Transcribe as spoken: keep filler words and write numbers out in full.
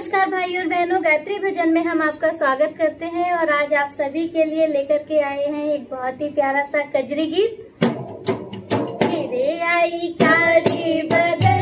नमस्कार भाई और बहनों, गायत्री भजन में हम आपका स्वागत करते हैं और आज आप सभी के लिए लेकर के आए हैं एक बहुत ही प्यारा सा कजरी गीत। रे आई कारी बदन